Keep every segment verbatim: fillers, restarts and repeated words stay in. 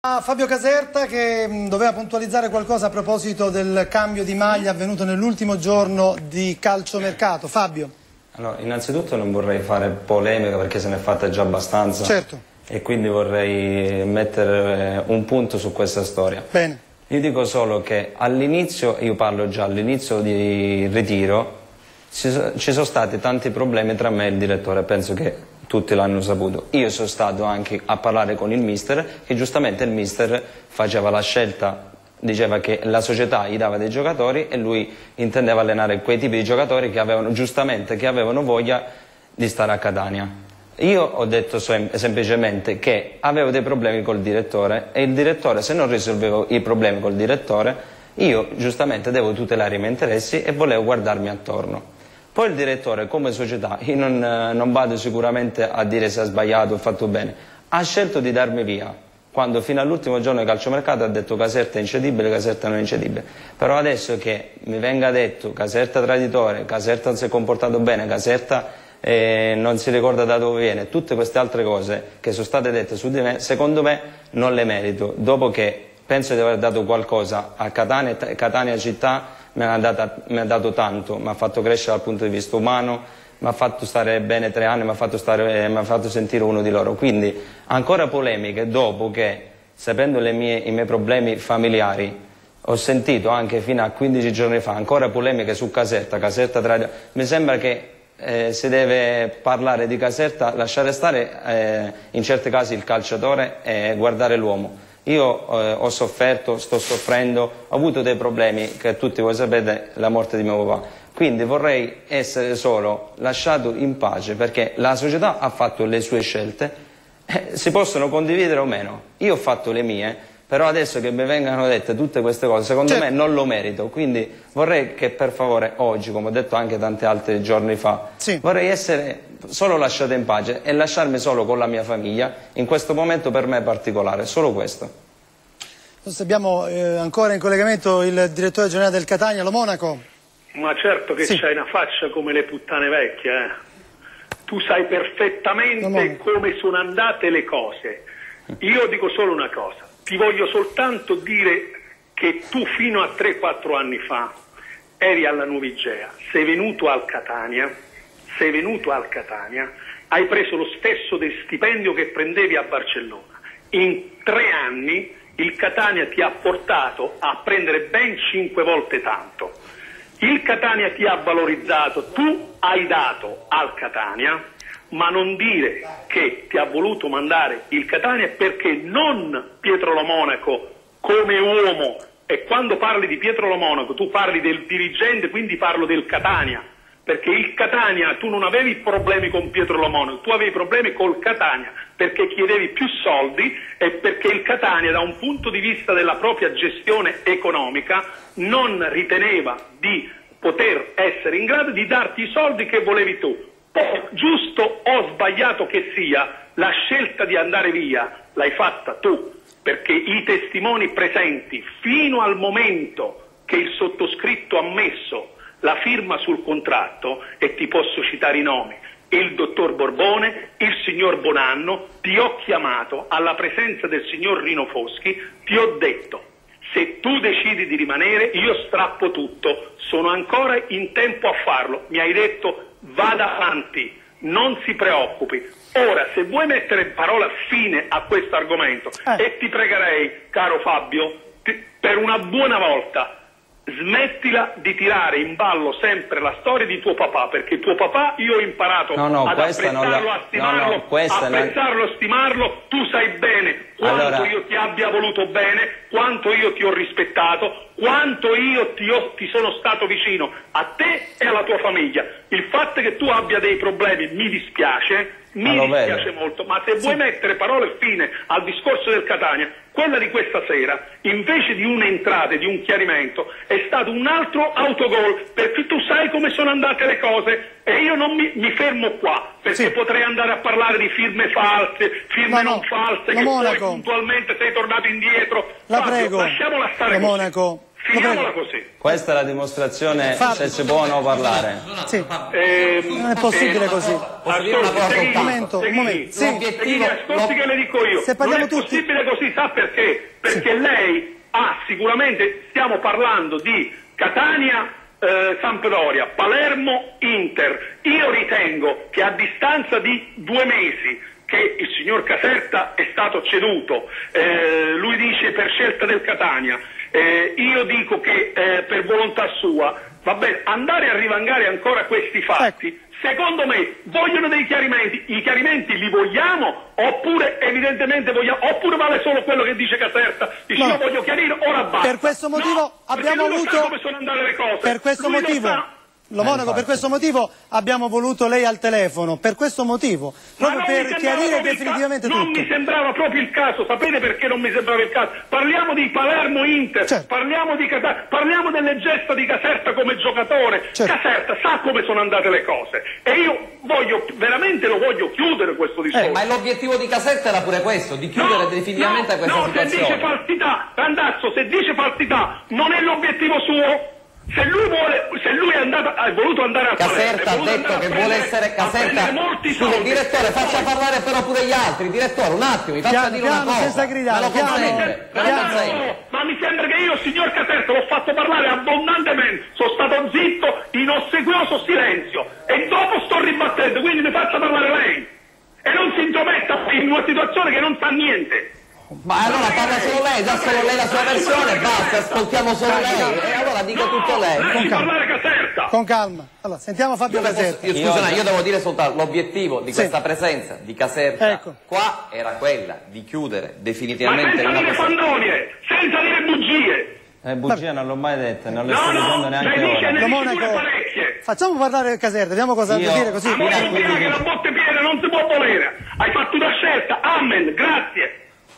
Fabio Caserta, che doveva puntualizzare qualcosa a proposito del cambio di maglia avvenuto nell'ultimo giorno di calciomercato. Fabio. Allora, innanzitutto non vorrei fare polemica perché se ne è fatta già abbastanza. Certo. E quindi vorrei mettere un punto su questa storia. Bene. Io dico solo che all'inizio, io parlo già all'inizio di ritiro, ci sono stati tanti problemi tra me e il direttore, penso che tutti l'hanno saputo. Io sono stato anche a parlare con il mister, che giustamente il mister faceva la scelta, diceva che la società gli dava dei giocatori e lui intendeva allenare quei tipi di giocatori che avevano, giustamente, che avevano voglia di stare a Catania. Io ho detto sem semplicemente che avevo dei problemi col direttore e il direttore, se non risolvevo i problemi col direttore, io giustamente devo tutelare i miei interessi e volevo guardarmi attorno. Poi il direttore, come società, io non, non vado sicuramente a dire se ha sbagliato o fatto bene, ha scelto di darmi via, quando fino all'ultimo giorno di calciomercato ha detto Caserta è incedibile, Caserta non è incedibile. Però adesso che mi venga detto Caserta traditore, Caserta non si è comportato bene, Caserta eh, non si ricorda da dove viene, tutte queste altre cose che sono state dette su di me, secondo me non le merito, dopo che penso di aver dato qualcosa a Catania, Catania città, mi ha, data, mi ha dato tanto, mi ha fatto crescere dal punto di vista umano, mi ha fatto stare bene tre anni, mi ha fatto, stare, mi ha fatto sentire uno di loro. Quindi ancora polemiche dopo che, sapendo le mie, i miei problemi familiari, ho sentito anche fino a quindici giorni fa ancora polemiche su Caserta, Caserta tra... mi sembra che eh, si deve parlare di Caserta, lasciare stare eh, in certi casi il calciatore e guardare l'uomo. Io eh, ho sofferto, sto soffrendo, ho avuto dei problemi che tutti voi sapete, la morte di mio papà. Quindi vorrei essere solo lasciato in pace perché la società ha fatto le sue scelte, eh, si possono condividere o meno. Io ho fatto le mie, però adesso che mi vengano dette tutte queste cose, secondo certo. me non lo merito. Quindi vorrei che per favore oggi, come ho detto anche tanti altri giorni fa, sì. vorrei essere solo lasciato in pace e lasciarmi solo con la mia famiglia in questo momento per me particolare, solo questo. Adesso abbiamo eh, ancora in collegamento il direttore generale del Catania, Lo Monaco. Ma certo che sì. c'hai una faccia come le puttane vecchie, eh. Tu sai perfettamente come sono andate le cose. Io dico solo una cosa, ti voglio soltanto dire che tu fino a tre quattro anni fa eri alla Nuvigea, sei venuto al Catania, sei venuto al Catania, hai preso lo stesso del stipendio che prendevi a Barcellona. In tre anni il Catania ti ha portato a prendere ben cinque volte tanto. Il Catania ti ha valorizzato, tu hai dato al Catania, ma non dire che ti ha voluto mandare il Catania perché non Pietro Lo Monaco come uomo, e quando parli di Pietro Lo Monaco tu parli del dirigente, quindi parlo del Catania. Perché il Catania, tu non avevi problemi con Pietro Lo Monaco, tu avevi problemi col Catania, perché chiedevi più soldi e perché il Catania da un punto di vista della propria gestione economica non riteneva di poter essere in grado di darti i soldi che volevi tu. Poi, giusto o sbagliato che sia, la scelta di andare via l'hai fatta tu, perché i testimoni presenti fino al momento che il sottoscritto ha messo la firma sul contratto, e ti posso citare i nomi, il dottor Borbone, il signor Bonanno, ti ho chiamato alla presenza del signor Rino Foschi, ti ho detto, se tu decidi di rimanere io strappo tutto, sono ancora in tempo a farlo, mi hai detto vada avanti, non si preoccupi. Ora, se vuoi mettere parola fine a questo argomento, eh. e ti pregherei, caro Fabio, ti, per una buona volta, smettila di tirare in ballo sempre la storia di tuo papà, perché tuo papà io ho imparato no, no, ad apprezzarlo, la... a stimarlo, no, no, apprezzarlo, la... stimarlo, tu sai bene quanto allora... io ti abbia voluto bene, quanto io ti ho rispettato, quanto io ti, ho, ti sono stato vicino a te e alla tua famiglia. Il fatto che tu abbia dei problemi mi dispiace, mi dispiace vedo. molto, ma se sì. vuoi mettere parole fine al discorso del Catania, quella di questa sera, invece di un'entrata e di un chiarimento, è stato un altro autogol, perché tu sai come sono andate le cose e io non mi, mi fermo qua, perché sì. potrei andare a parlare di firme false, firme no, non no. false, Lo che Monaco. poi puntualmente sei tornato indietro. La Fabio, prego, lasciamola stare Lo così. Monaco. Finiamola così. Questa è la dimostrazione se si può o no parlare. Sì. Eh, Non è possibile eh, così. Ascolti, Un momento, un momento. Sì. Seghi, ascolti che le dico io. Se parliamo non è tutti... possibile così, sa perché? Perché sì. Lei ha sicuramente, stiamo parlando di Catania, eh, Sampdoria, Palermo, Inter. Io ritengo che a distanza di due mesi che il signor Caserta è stato ceduto, eh, lui dice per scelta del Catania, eh, io dico che eh, per volontà sua, va bene, andare a rivangare ancora questi fatti, ecco. Secondo me vogliono dei chiarimenti, i chiarimenti li vogliamo oppure evidentemente vogliamo, oppure vale solo quello che dice Caserta, dice no. Io voglio chiarire, ora basta. Per questo motivo no, abbiamo lui avuto... sa come sono andate le cose. Per questo lui motivo... Lo Monaco, per questo motivo abbiamo voluto lei al telefono, per questo motivo, proprio per chiarire definitivamente tutto. Non mi sembrava proprio il caso, sapete perché non mi sembrava il caso? Parliamo di Palermo-Inter, certo. parliamo, di Caserta, parliamo delle gesta di Caserta come giocatore, certo. Caserta sa come sono andate le cose e io voglio, veramente lo voglio chiudere questo discorso. Eh, ma l'obiettivo di Caserta era pure questo, di chiudere no, definitivamente no, questa no, situazione. No, se dice falsità, Randazzo, se dice falsità non è l'obiettivo suo. Se lui vuole, se lui è andato, ha voluto andare a Caserta ha detto che vuole essere Caserta. Scusa, il direttore, faccia parlare però pure gli altri. Direttore, un attimo, mi faccia piano, dire piano, una cosa. Senza gridare, me lo consente, me lo consente. Ma mi sembra che io, signor Caserta, l'ho fatto parlare abbondantemente, sono stato zitto in ossequioso silenzio e dopo sto ribattendo, quindi mi faccia parlare lei e non si intrometta in una situazione che non sa niente. Ma allora parla solo lei, dà solo lei la sua versione, basta, ascoltiamo solo lei e allora dica tutto lei. Con calma. Con calma. Allora, sentiamo Fabio Caserta. Io, scusa, io devo dire soltanto l'obiettivo di questa sì. presenza di Caserta ecco. qua era quella di chiudere definitivamente ma senza dire fandonie, senza dire bugie. Eh, bugie non l'ho mai detta, non le no, sto no, dicendo neanche ora. Lo Monaco, facciamo parlare Caserta, vediamo cosa io, ha da dire così. A voi che la botte piena non si può volere. Hai fatto una scelta, amen, grazie.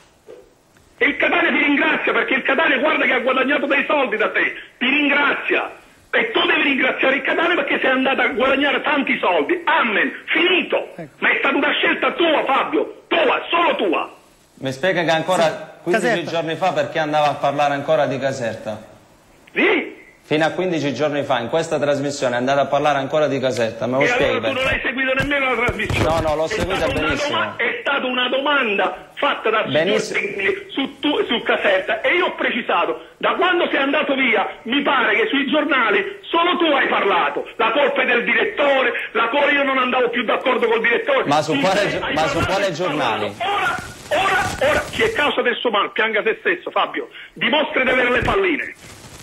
E il Catania ti ringrazia perché il Catania guarda che ha guadagnato dei soldi da te, ti ringrazia e tu devi ringraziare il Catania perché sei andato a guadagnare tanti soldi, amen, finito, ecco. Ma è stata una scelta tua Fabio, tua, solo tua. Mi spiega che ancora quindici Caserta. Giorni fa perché andava a parlare ancora di Caserta? Sì? Fino a quindici giorni fa in questa trasmissione è andata a parlare ancora di Caserta, me lo e spieghi allora tu non hai seguito nemmeno la trasmissione. No, no, l'ho seguita benissimo. È stata una domanda fatta da signor su, tu, su Caserta e io ho precisato, da quando sei andato via mi pare che sui giornali solo tu hai parlato, la colpa è del direttore, la colpa io non andavo più d'accordo col direttore. Ma su quale, ma su quale giornali? Ora, ora, ora, chi è causa del suo male, pianga se stesso Fabio, dimostri di avere le palline.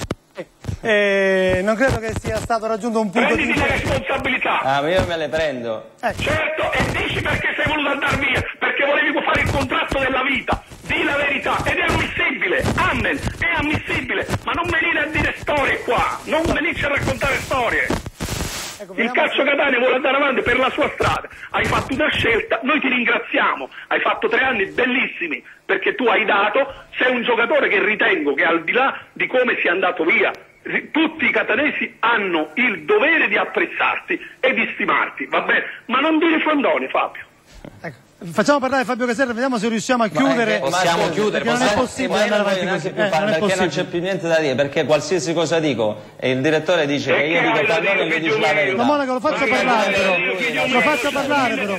Eh, non credo che sia stato raggiunto un punto Prenditi di... le responsabilità. Ah, io me le prendo. Eh. Certo, e dici perché sei voluto andare via, perché volevi fare il contratto della vita. Di la verità, ed è ammissibile, amen, è ammissibile, ma non venire a dire storie qua, non venirci a raccontare storie. Ecco, il calcio Catania vuole andare avanti per la sua strada, hai fatto una scelta, noi ti ringraziamo, hai fatto tre anni bellissimi perché tu hai dato, sei un giocatore che ritengo che al di là di come sia andato via, tutti i catanesi hanno il dovere di apprezzarti e di stimarti, va bene? Ma non dire fondoni, Fabio. Ecco. Facciamo parlare Fabio Caserta, vediamo se riusciamo a chiudere. Ma possiamo ma chiudere, perché non è possibile andare avanti così. Eh, non perché possibile. Non c'è più niente da dire, perché qualsiasi cosa dico e il direttore dice che io dico pallone e lui dice la verità. Ma Monaco, lo faccio parlare però. Lo faccio parlare però.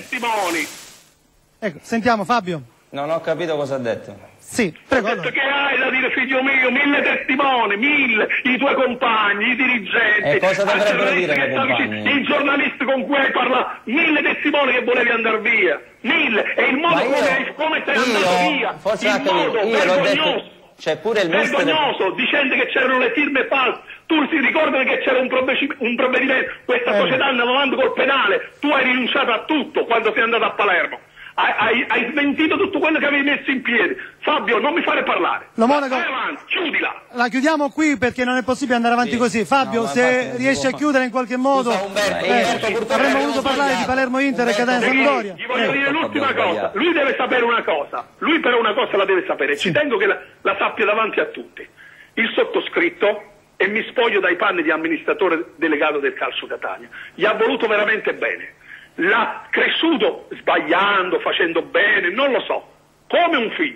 Ecco, sentiamo Fabio. Non ho capito cosa ha detto. Sì, prego. Ho detto che hai da dire, figlio mio, mille testimoni, mille, i tuoi compagni, i dirigenti. E cosa dovrebbero dire i compagni? I giornalisti con cui hai parlato, mille testimoni che volevi andare via, mille, e il modo io, come, come sei io, andato via, forse il anche modo io l'ho vergognoso, detto, c'è pure il mister vergognoso, dicendo che c'erano le firme false. Tu si ricordano che c'era un, un provvedimento, questa eh. società andava avanti col penale, tu hai rinunciato a tutto quando sei andato a Palermo. Hai, hai, hai smentito tutto quello che avevi messo in piedi. Fabio, non mi fare parlare. Lo Monaco, vai avanti, chiudila. La chiudiamo qui perché non è possibile andare avanti sì. così. Fabio, no, se riesci a chiudere in qualche modo, Scusa, Umberto, eh, Umberto, avremmo voluto parlare di Palermo Inter e Catania Sampdoria. Gli voglio eh. dire l'ultima cosa. Lui deve sapere una cosa. Lui però una cosa la deve sapere. Ci tengo che la, la sappia davanti a tutti. Il sottoscritto, e mi spoglio dai panni di amministratore delegato del Calcio Catania, gli ha voluto veramente bene. L'ha cresciuto sbagliando, facendo bene, non lo so, come un figlio,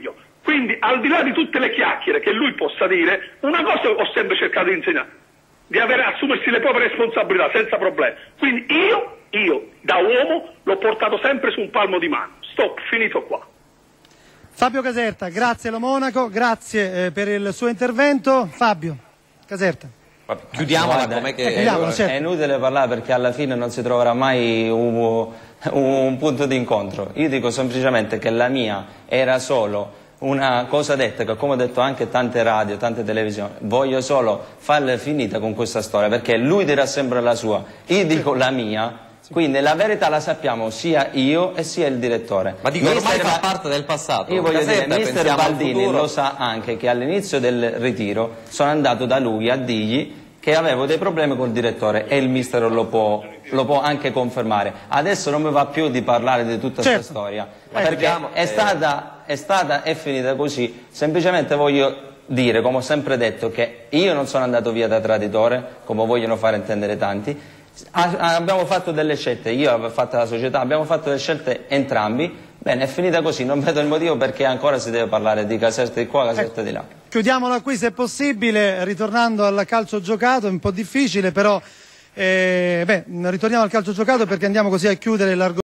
Quindi, al di là di tutte le chiacchiere che lui possa dire, una cosa ho sempre cercato di insegnare, di avere, assumersi le proprie responsabilità senza problemi. Quindi io, io, da uomo, l'ho portato sempre su un palmo di mano. Stop, finito qua. Fabio Caserta, grazie Lo Monaco, grazie eh, per il suo intervento. Fabio Caserta. Chiudiamola, com'è che... Eh, chiudiamola, è, certo. è inutile parlare perché alla fine non si troverà mai un, un punto di incontro. Io dico semplicemente che la mia era solo una cosa detta, che come ho detto anche tante radio, tante televisioni, voglio solo farla finita con questa storia, perché lui dirà sempre la sua, io dico la mia. Quindi la verità la sappiamo sia io e sia il direttore. Ma dico, ormai Mister fa parte del passato. Io voglio Caserta, dire, mister Baldini futuro. lo sa anche che all'inizio del ritiro sono andato da lui a dirgli che avevo dei problemi col direttore e il mister lo può, lo può anche confermare. Adesso non mi va più di parlare di tutta questa Certo. storia, Eh, perché diciamo, è, eh. stata, è stata e finita così. Semplicemente voglio dire, come ho sempre detto, che io non sono andato via da traditore, come vogliono fare intendere tanti. Abbiamo fatto delle scelte, io avevo fatto la società, abbiamo fatto delle scelte entrambi, bene, è finita così, non vedo il motivo perché ancora si deve parlare di Caserta di qua, Caserta di là. Chiudiamola qui se possibile, ritornando al calcio giocato, è un po' difficile, però eh, beh, ritorniamo al calcio giocato perché andiamo così a chiudere l'argomento.